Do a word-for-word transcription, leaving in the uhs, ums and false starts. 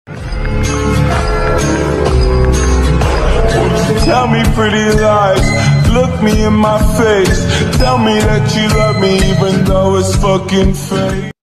Tell me pretty lies, look me in my face. Tell me that you love me even though it's fucking fake.